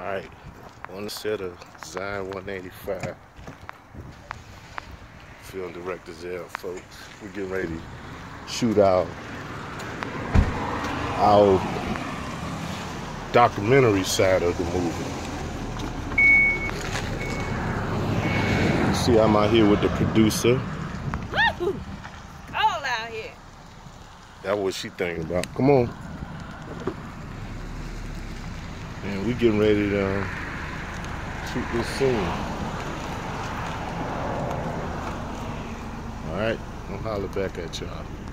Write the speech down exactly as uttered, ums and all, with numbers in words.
Alright, one set of Zion one eighty-five. Film director's there, folks. We're getting ready to shoot our, our documentary side of the movie. See, I'm out here with the producer. Woo! Cold out here. That's what she thinking about. Come on. And we getting ready to um, shoot this scene. All right, I'll holler back at y'all.